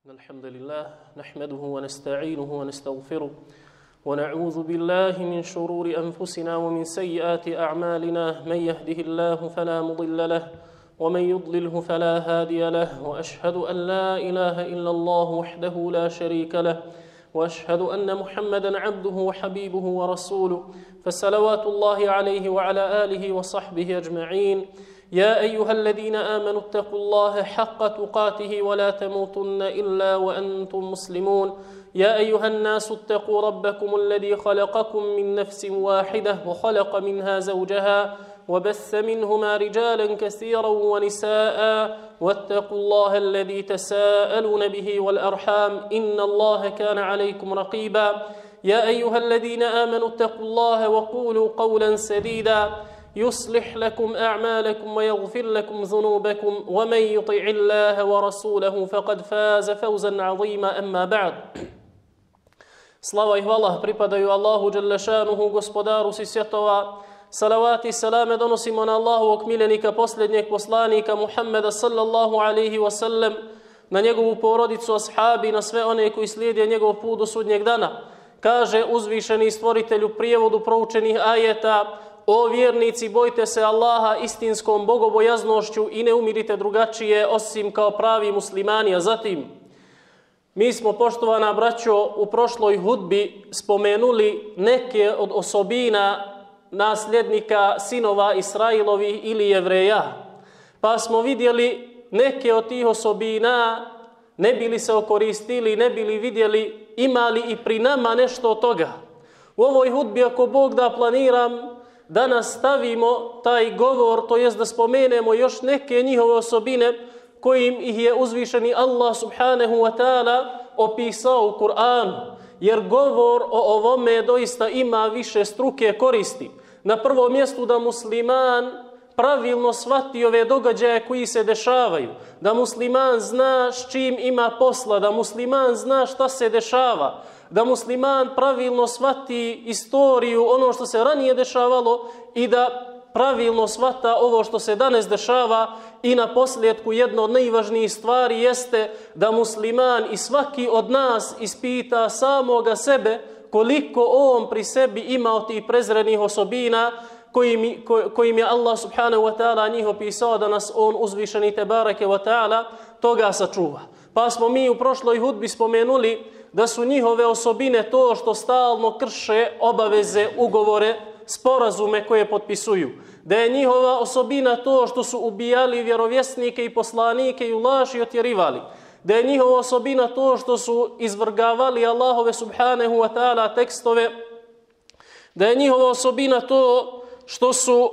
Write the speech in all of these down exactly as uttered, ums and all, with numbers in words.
الحمد لله نحمده ونستعينه ونستغفره ونعوذ بالله من شرور أنفسنا ومن سيئات أعمالنا من يهده الله فلا مضل له ومن يضلله فلا هادي له وأشهد أن لا إله إلا الله وحده لا شريك له وأشهد أن محمدا عبده وحبيبه ورسوله فصلوات الله عليه وعلى آله وصحبه أجمعين يا أيها الذين آمنوا اتقوا الله حق تقاته ولا تموتن إلا وأنتم مسلمون يا أيها الناس اتقوا ربكم الذي خلقكم من نفس واحدة وخلق منها زوجها وبث منهما رجالا كثيرا ونساء واتقوا الله الذي تساءلون به والأرحام إن الله كان عليكم رقيبا يا أيها الذين آمنوا اتقوا الله وقولوا قولا سديدا يصلح لكم أعمالكم ويغفر لكم ذنوبكم ومن يطع الله ورسوله فقد فاز فوزا عظيما أما بعد. Slava i hvala pripadaju Allahu dželle šanuhu, gospodaru svih svjetova. Salavati i salame donosimo na Allahovog miljenika, posljednjeg poslanika Muhammeda sallallahu alaihi wa sallam, na njegovu porodicu, ashabi, na sve one koji slijede njegov put do sudnjeg dana. Kaže uzvišeni stvoritelj u prijevodu proučenih ajeta: O vjernici, bojte se Allaha istinskom bogobojaznošću i ne umirite drugačije osim kao pravi muslimani. A zatim, mi smo, poštovana braćo, u prošloj hudbi spomenuli neke od osobina nasljednika sinova Israilovih ili Jevreja. Pa smo vidjeli neke od tih osobina, ne bili se okoristili, ne bili vidjeli, imali i pri nama nešto od toga. U ovoj hudbi, ako Bog da, planiram da nastavimo taj govor, to jest da spomenemo još neke njihove osobine kojim ih je uzvišeni Allah subhanahu wa ta'ala opisao u Kur'anu. Jer govor o ovome doista ima više struke koristi. Na prvom mjestu da musliman pravilno shvati ove događaje koji se dešavaju, da musliman zna s čim ima posla, da musliman zna šta se dešava, da musliman pravilno shvati istoriju, ono što se ranije dešavalo i da pravilno shvata ovo što se danas dešava. I na posljedku jedno od najvažnijih stvari jeste da musliman i svaki od nas ispita samoga sebe koliko on pri sebi ima od tih prezrenih osobina kojim, kojim je Allah subhanahu wa ta'ala njih opisao, da nas on uzvišeni tebareke wa ta'ala toga sačuva. Pa smo mi u prošloj hudbi spomenuli da su njihove osobine to što stalno krše obaveze, ugovore, sporazume koje potpisuju. Da je njihova osobina to što su ubijali vjerovjesnike i poslanike i u laži otjerivali. Da je njihova osobina to što su izvrgavali Allahove subhanahu wa ta'ala tekstove. Da je njihova osobina to što su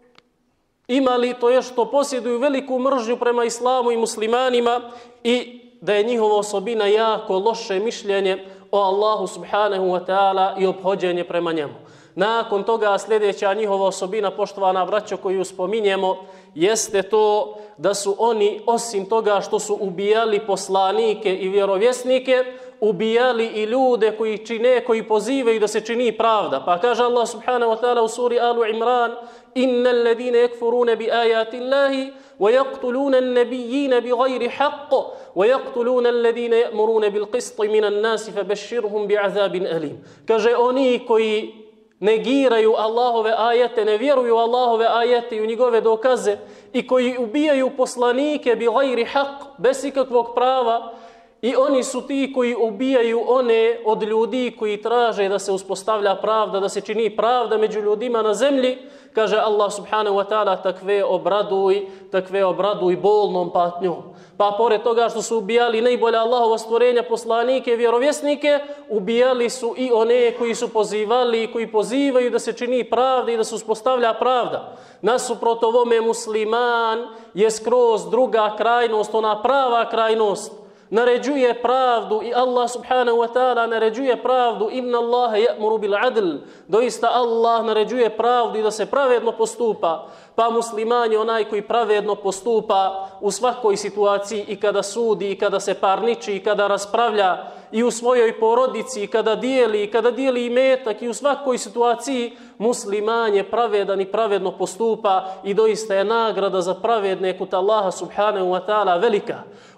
imali, to je što posjeduju veliku mržnju prema islamu i muslimanima, i da je njihova osobina jako loše mišljenje o Allahu subhanahu wa ta'ala i ophođenje prema njemu. Nakon toga sljedeća njihova osobina, poštovana braćo, koju spominjemo, jeste to da su oni, osim toga što su ubijali poslanike i vjerovjesnike, ubijali i ljude koji čine, koji pozivaju da se čini pravda. Pa kaže Allah subhanahu wa ta'ala u suri Alu Imran: Innal ladine yakfuruna bi ayati Allahi wa yaqtuluna an-nabiyyina bighayri haqq wa yaqtuluna alladine ya'muruna bil qisti minan nasi fabashshirhum bi'azabin alim. Kaže oni koji negiraju Allahove ajete, ne vjeruju Allahove ajete i u njegove dokaze, i koji ubijaju poslanike bi gajri haq, bez ikakvog prava, i oni su ti koji ubijaju one od ljudi koji traže da se uspostavlja pravda, da se čini pravda među ljudima na zemlji. Kaže Allah subhanahu wa ta'ala: takve obraduj, takve obraduj bolnom patnjom. Pa pored toga što su ubijali najbolja Allahova stvorenja, poslanike i vjerovjesnike, ubijali su i one koji su pozivali i koji pozivaju da se čini pravda i da se uspostavlja pravda. Nasuprot ovome musliman je skroz druga krajnost, ona prava krajnost. Naređuje pravdu i Allah subhanahu wa ta'ala naređuje pravdu. Inna Allaha ya'muru bil adl. Doista Allah naređuje pravdu i da se pravedno postupa. Pa musliman je onaj koji pravedno postupa u svakoj situaciji, i kada sudi, i kada se parniči, i kada raspravlja, i u svojoj porodici, i kada dijeli, i kada dijeli imetak, i u svakoj situaciji musliman je pravedan i pravedno postupa, i doista je nagrada za pravedne kod Allaha subhanahu wa ta'ala velika.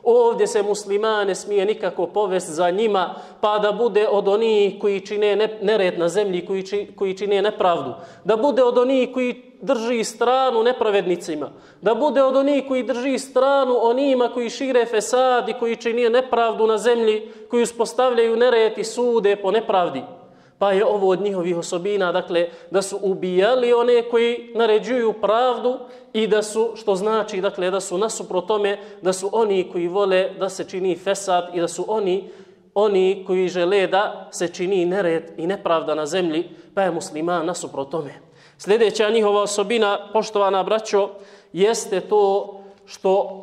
Ovdje se musliman ne smije nikako povesti za njima, pa da bude od onih koji čine nered na zemlji, koji, či, koji čine nepravdu. Da bude od onih koji drži stranu nepravednicima. Da bude od onih koji drži stranu onima koji šire fesad i koji čine nepravdu na zemlji, koji uspostavljaju nered i sude po nepravdi. Pa je ovo od njihovih osobina, dakle, da su ubijali one koji naređuju pravdu i da su, što znači, dakle, da su nasuprot tome, da su oni koji vole da se čini fesad i da su oni, oni koji žele da se čini nered i nepravda na zemlji, pa je musliman nasuprot tome. Sljedeća njihova osobina, poštovana braćo, jeste to što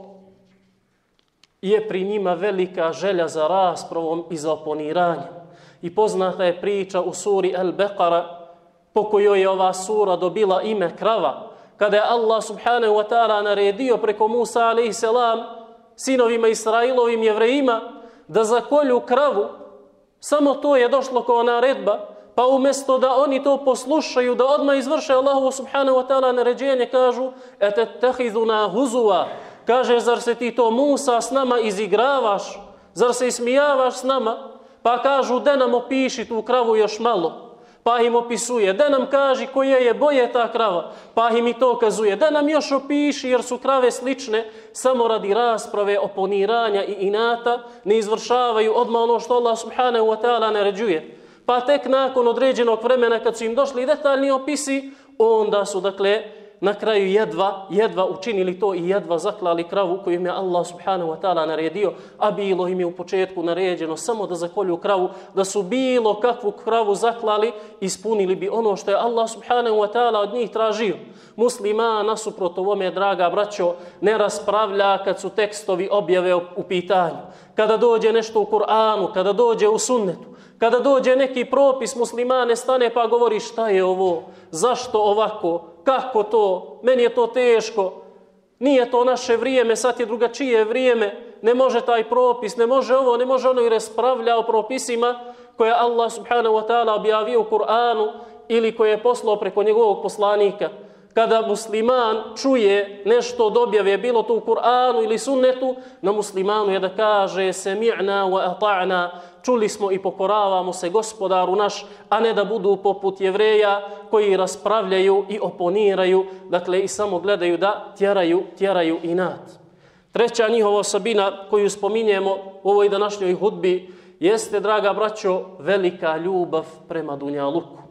je pri njima velika želja za raspravom i za oponiranjem. I poznata je priča u suri Al-Beqara, po kojoj je ova sura dobila ime krava, kada je Allah subhanahu wa ta'ala naredio preko Musa alaihi salam sinovima Israilovim jevrejima da zakolju kravu. Samo to je došlo kao naredba, pa umjesto da oni to poslušaju, da odmah izvrše Allahu subhanahu wa ta'ala naređenje, kažu etetehiduna huzua, kaže, zar se ti to Musa s nama izigravaš, zar se ismijavaš s nama? Pa kažu, da nam opiši tu kravu još malo. Pa im opisuje, da nam kaži koje je boje ta krava. Pa im i to kazuje, da nam još opiši jer su krave slične, samo radi rasprave, oponiranja i inata ne izvršavaju odmah ono što Allah subhanahu wa ta'ala naređuje. Pa tek nakon određenog vremena kad su im došli detaljni opisi, onda su, dakle, na kraju jedva, jedva učinili to i jedva zaklali kravu koju im je Allah subhanahu wa ta'ala naredio, a bilo im je u početku naređeno samo da zakolju kravu, da su bilo kakvu kravu zaklali, ispunili bi ono što je Allah subhanahu wa ta'ala od njih tražio. Musliman nasuprot ovome, draga braćo, ne raspravlja kad su tekstovi objave u pitanju. Kada dođe nešto u Kur'anu, kada dođe u sunnetu, kada dođe neki propis, musliman ne stane pa govori šta je ovo, zašto ovako, kako to, meni je to teško, nije to naše vrijeme, sad je drugačije vrijeme, ne može taj propis, ne može ovo, ne može ono, i raspravlja o propisima koje Allah subhanahu wa ta'ala objavio u Kur'anu ili koje je poslao preko njegovog poslanika. Kada musliman čuje nešto od objave, bilo to u Kur'anu ili sunnetu, na muslimanu je da kaže sami'na wa ata'na, čuli smo i pokoravamo se gospodaru naš, a ne da budu poput Jevreja koji raspravljaju i oponiraju, dakle i samo gledaju da tjeraju, tjeraju inat. Treća njihova osobina koju spominjemo u ovoj današnjoj hudbi jeste, draga braćo, velika ljubav prema dunjaluku.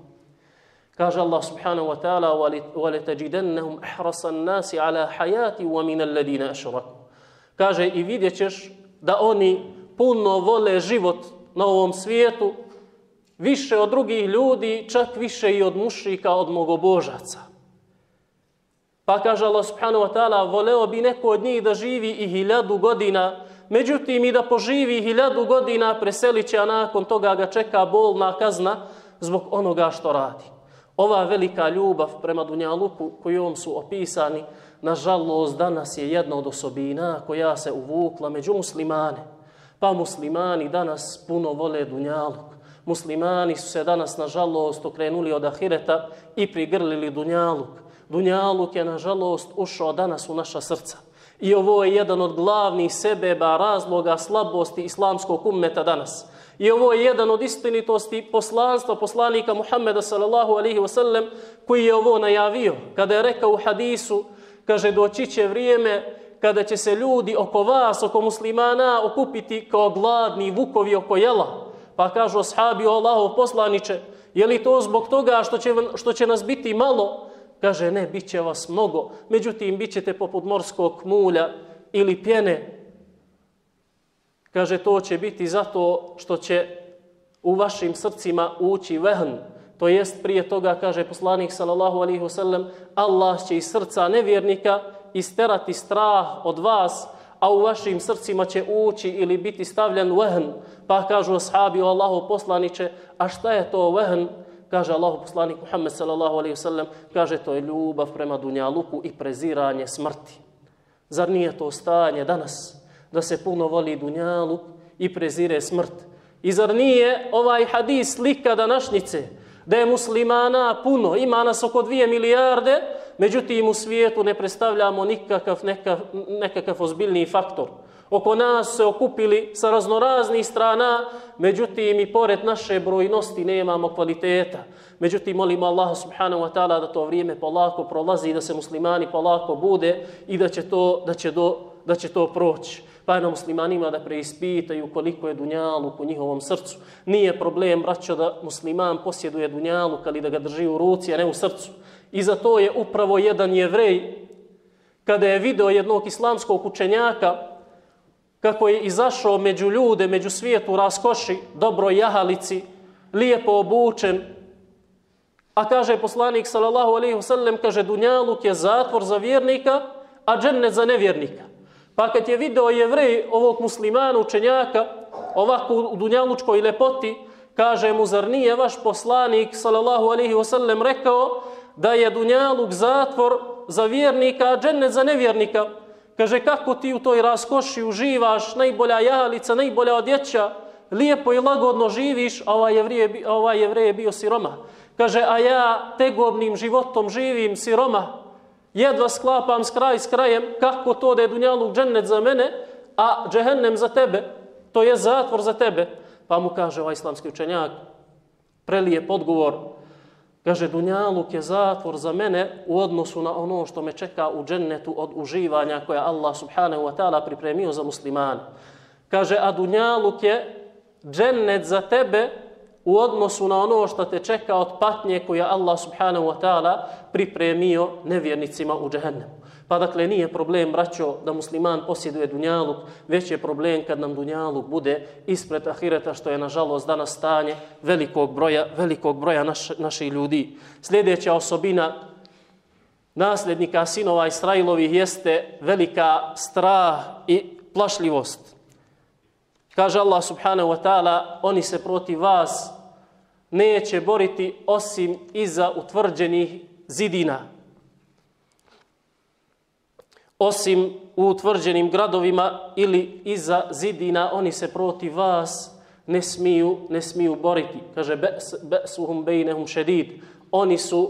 Kaže Allah subhanahu wa ta'ala وَلَتَجِدَنَّهُمْ أَحْرَصَ النَّاسِ عَلَى حَيَاتِ وَمِنَ الَّذِينَ أَشْرَكُوا. Kaže, i vidjet ćeš da oni puno vole život na ovom svijetu, više od drugih ljudi, čak više i od mušrika, od mnogobožaca. Pa kaže Allah subhanahu wa ta'ala, voleo bi neko od njih da živi i hiljadu godina, međutim i da poživi hiljadu godina, preselit će, a nakon toga ga čeka bolna kazna zbog onoga što radi. Ova velika ljubav prema dunjaluku kojom su opisani, nažalost, danas je jedna od osobina koja se uvukla među muslimane. Pa muslimani danas puno vole dunjaluk. Muslimani su se danas, nažalost, okrenuli od ahireta i prigrlili dunjaluk. Dunjaluk je, nažalost, ušao danas u naša srca. I ovo je jedan od glavnih sebeba, razloga slabosti islamskog ummeta danas. I ovo je jedan od istinitosti poslanstva poslanika Muhammeda sallallahu alaihi wasallam koji je ovo najavio. Kada je rekao u hadisu, kaže, doći će vrijeme kada će se ljudi oko vas, oko muslimana, okupiti kao gladni vukovi oko jela. Pa kažu ashabi, o Allahov poslaniče, je li to zbog toga što će, što će nas biti malo? Kaže, ne, bit će vas mnogo. Međutim, bit ćete poput morskog mulja ili pjene. Kaže, to će biti zato što će u vašim srcima ući vehn. To jest, prije toga, kaže poslanik sallallahu alaihi wasallam, Allah će iz srca nevjernika isterati strah od vas, a u vašim srcima će ući ili biti stavljen vehn. Pa kažu ashabi, o Allahov poslaniče, a šta je to vehn? Kaže Allahov poslanik Muhammed sallallahu alaihi wasallam, kaže, to je ljubav prema dunjaluku i preziranje smrti. Zar nije to stanje danas? Da se puno voli dunjaluk i prezire smrt. I zar nije ovaj hadis slika današnjice, da je muslimana puno, ima nas oko dvije milijarde, međutim u svijetu ne predstavljamo nikakav nekakav, nekakav ozbiljni faktor. Oko nas se okupili sa raznoraznih strana, međutim i pored naše brojnosti nemamo kvaliteta. Međutim, molimo Allaha subhanahu wa ta'ala da to vrijeme polako prolazi, da se muslimani polako bude i da će to, da će do, da će to proći. Pa je na muslimanima da preispitaju koliko je dunjaluk u njihovom srcu. Nije problem, braćo, da musliman posjeduje dunjaluk, ali da ga drži u ruci, a ne u srcu. I za to je upravo jedan Jevrej, kada je video jednog islamskog učenjaka, kako je izašao među ljude, među svijetu raskoši, dobroj jahalici, lijepo obučen, a kaže poslanik sallallahu alejhi ve sellem, kaže dunjaluk je zatvor za vjernika, a džennet za nevjernika. Pa kad je video Jevrej ovog muslimana učenjaka ovako u dunjalučkoj lepoti, kaže mu, zar nije vaš poslanik sallallahu alejhi ve sellem rekao da je dunjaluk zatvor za vjernika, a džennet za nevjernika? Kaže, kako ti u toj raskoši uživaš, najbolja jahalica, najbolja odjeća, lijepo i lagodno živiš, a ovaj Jevrej, ovaj Jevrej je bio siroma. Kaže, a ja tegobnim životom živim siroma, jedva sklapam s kraj s krajem, kako to da je dunjaluk džennet za mene, a džehennem za tebe, to je zatvor za tebe. Pa mu kaže ovaj islamski učenjak, prelijep odgovor, kaže, dunjaluk je zatvor za mene u odnosu na ono što me čeka u džennetu od uživanja koje Allah subhanahu wa ta'ala pripremio za muslimane. Kaže, a dunjaluk je džennet za tebe u odnosu na ono što te čeka od patnje koje Allah subhanahu wa ta'ala pripremio nevjernicima u džehennemu. Pa dakle nije problem, braćo, da musliman posjeduje dunjaluk, već je problem kad nam dunjaluk bude ispred ahireta, što je nažalost danas stanje velikog broja, velikog broja naš, naših ljudi. Sljedeća osobina nasljednika sinova Israilovih jeste velika strah i plašljivost. Kaže Allah subhanahu wa ta'ala, oni se protiv vas neće boriti osim iza utvrđenih zidina. Osim u utvrđenim gradovima ili iza zidina, oni se protiv vas ne smiju, ne smiju boriti. Kaže, be'suhum bejnehum šedid. Oni su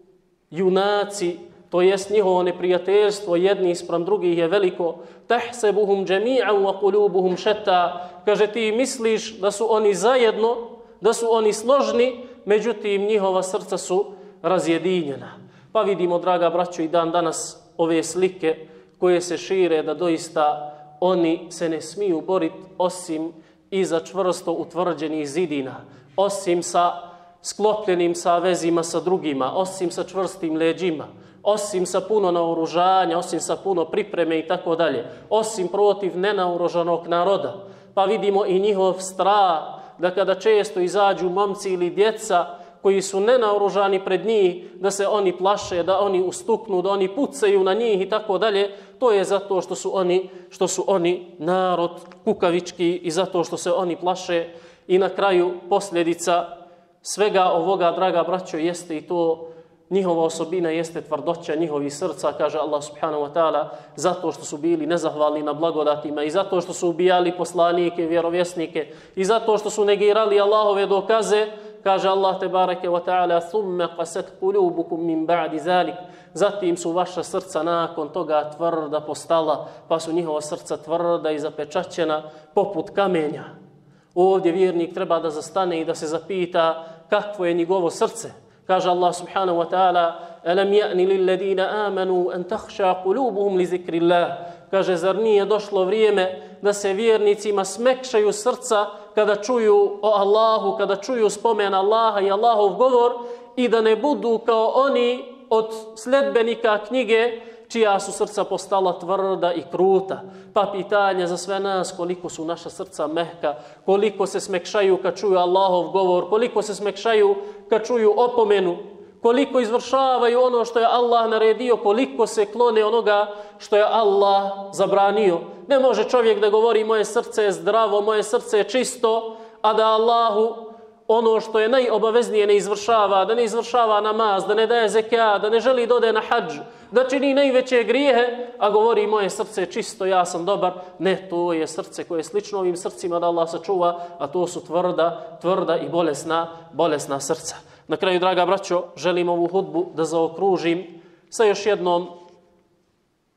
junaci, to jest njihovo neprijateljstvo jedni ispram drugih je veliko. Tahsebuhum džemi'an wa qulubuhum šeta. Kaže, ti misliš da su oni zajedno, da su oni složni, međutim njihova srca su razjedinjena. Pa vidimo, draga braćo, i dan danas ove slike koje se šire da doista oni se ne smiju boriti osim iza čvrsto utvrđenih zidina, osim sa sklopljenim savezima sa drugima, osim sa čvrstim leđima, osim sa puno naoružanja, osim sa puno pripreme i tako dalje, osim protiv nenaoružanog naroda. Pa vidimo i njihov strah da kada često izađu momci ili djeca koji su nenaoružani pred njih, da se oni plaše, da oni ustuknu, da oni pucaju na njih i tako dalje, to je zato što su oni, što su oni narod kukavički i zato što se oni plaše. I na kraju posljedica svega ovoga, draga braćo, jeste i to, njihova osobina jeste tvrdoća njihovih srca, kaže Allah subhanahu wa ta'ala, zato što su bili nezahvalni na blagodatima i zato što su ubijali poslanike, vjerovjesnike i zato što su negirali Allahove dokaze. Kaže Allah tebareke wa ta'ala, thumme qasat qulubukum min ba'di zalik. Zatim su vaša srca nakon toga tvrda postala, pa su njihova srca tvrda i zapečaćena poput kamenja. Ovdje vjernik treba da zastane i da se zapita kakvo je njegovo srce. Kaže Allah subhanahu wa ta'ala, alam ya'ni lil ladina amanu an takhsha qulubuhum li zikrillah. Kaže, zar nije došlo vrijeme da se vjernicima smekšaju srca kada čuju o Allahu, kada čuju spomen Allaha i Allahov govor i da ne budu kao oni od sledbenika knjige čija su srca postala tvrda i kruta. Pa pitanje za sve nas, koliko su naša srca mehka, koliko se smekšaju kad čuju Allahov govor, koliko se smekšaju kad čuju opomenu, koliko izvršavaju ono što je Allah naredio, koliko se klone onoga što je Allah zabranio. Ne može čovjek da govori moje srce je zdravo, moje srce je čisto, a da Allahu ono što je najobaveznije ne izvršava, da ne izvršava namaz, da ne daje zekijat, da ne želi da ode na hadž, da čini najveće grijehe, a govori moje srce je čisto, ja sam dobar. Ne, to je srce koje je slično ovim srcima da Allah sačuva, a to su tvrda, tvrda i bolesna, bolesna srca. Na kraju, draga braćo, želim ovu hudbu da zaokružim sa još jednom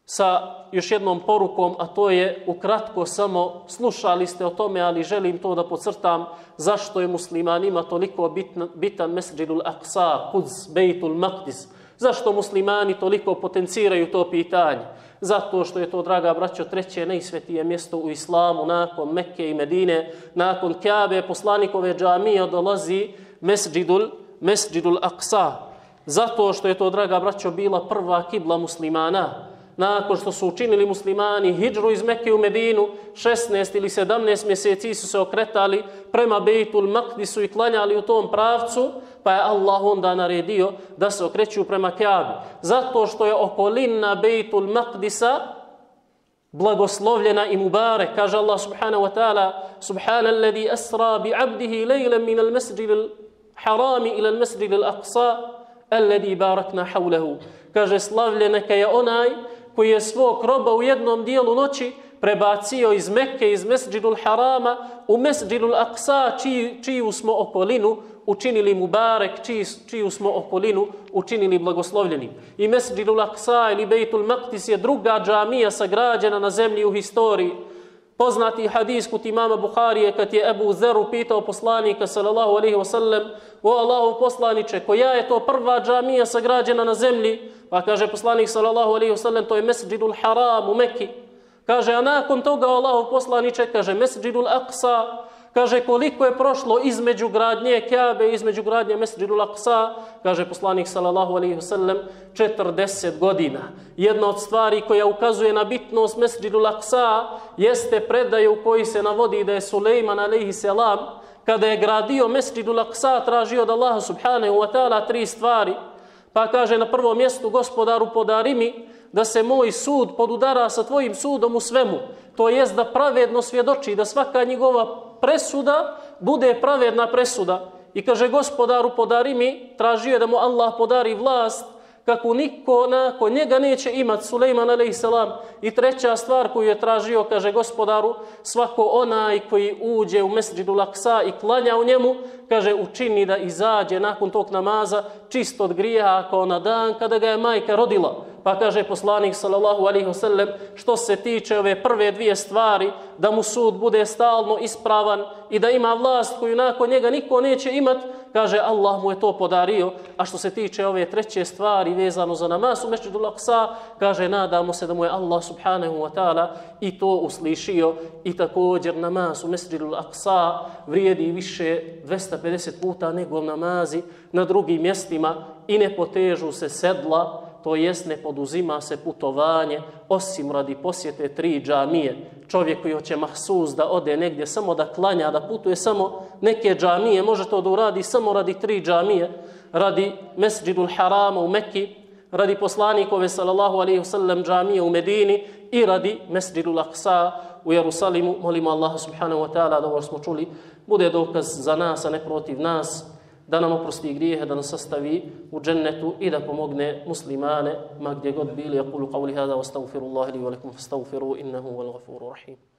sa još jednom porukom, a to je ukratko samo, slušali ste o tome, ali želim to da podcrtam, zašto je muslimanima toliko bitan, bitan Mesdžidul Aqsa, Quds, Bejtul Maqdis, zašto muslimani toliko potenciraju to pitanje. Zato što je to, draga braćo, treće najsvetije mjesto u islamu, nakon Mekke i Medine, nakon Kjabe, poslanikove džamije dolazi Mesdžidul, Mesdžidul Aqsa. Zato što je to, draga braćo, bila prva kibla muslimana. Nakon što su učinili muslimani hidžru iz Mekke u Medinu, šesnaest ili sedamnaest mjeseci su se okretali prema Bejtul Maqdisu i klanjali u tom pravcu, pa je Allah onda naredio da se okreću prema Kjabi. Zato što je okolina Bejtul Maqdisa blagoslovljena i mubarek. Kaže Allah subhanahu wa ta'ala: Subhana alladhi asra bi abdihi lejlan min al masjidil harami ila al masjidil aqsa alladhi barakna hawlahu. Kaže, slavljen neka je onaj koji je svog roba u jednom dijelu noći prebacio iz Mekke, iz Mesdžidul Harama u Mesdžidul Aqsa, čiju, čiju smo okolinu učinili mubarek, čiju, čiju smo okolinu učinili blagoslovljenim. I Mesdžidul Aqsa ili Bejtul Maqdis je druga džamija sagrađena na zemlji u historiji. Poznati hadis kod imama Buharije kad je Ebu Zeru pitao poslanika sallallahu alejhi ve sellem: O Allahov poslaniče, koja je to prva džamija sagrađena na zemlji? Pa kaže poslanik sallallahu alejhi ve sellem: to je Mesdžidul Haram u Mekki. Kaže, a nakon toga Allahov poslaniče, kaže Mesdžidul Aqsa. Kaže, koliko je prošlo između gradnje Kjabe, između gradnje Mesdžidul Aqsa? Kaže poslanik sallallahu alejhi ve sellem: četrdeset godina. Jedna od stvari koja ukazuje na bitnost Mesdžidul Aqsa jeste predaja u kojoj se navodi da je Sulejman alejhi selam kada je gradio Mesdžidul Aqsa tražio od Allaha subhanahu wa ta'ala tri stvari. Pa kaže na prvom mjestu: Gospodaru, podari mi da se moj sud podudara sa tvojim sudom u svemu. To jest da pravedno svjedoči, da svaka njegova presuda bude pravedna presuda. I kaže: Gospodaru, podari mi, tražio je da mu Allah podari vlast kako niko nakon njega neće imati, Sulejman alejhi selam. I treća stvar koju je tražio, kaže: Gospodaru, svako onaj koji uđe u Mesdžidul Aqsa i klanja u njemu, kaže, učini da izađe nakon tog namaza čist od grijeha kao na dan kada ga je majka rodila. Pa kaže poslanik sallallahu alejhi ve sellem, što se tiče ove prve dvije stvari, da mu sud bude stalno ispravan i da ima vlast koju nakon njega niko neće imati, kaže, Allah mu je to podario. A što se tiče ove treće stvari vezano za namaz u Mesdžidul Aqsa, kaže, nadamo se da mu je Allah subhanahu wa ta'ala i to uslišio. I također namaz u Mesdžidul Aqsa vrijedi više dvesta pedeset puta nego namazi na drugim mjestima i ne potežu se sedla, to jest ne poduzima se putovanje osim radi posjete tri džamije. Čovjek koji hoće mahsus da ode negdje samo da klanja, da putuje samo neke džamije, može to da uradi samo radi tri džamije, radi Mesdžidul Harama u Mekki, radi poslanikove sallallahu alejhi ve sellem džamije u Medini i radi Mesdžidul Aqsa u Jerusalimu. Molimo Allaha subhanahu wa ta'ala da ovo smo čuli bude dokaz za nas, a ne protiv nas, da nam oprosti grijehe, da nas sastavi u džennetu i da pomogne muslimane ma gdje god bili. Aqulu qawli hada wa astaghfirullaha li wa lakum fastaghfiruhu innahu huwal ghafurur rahim.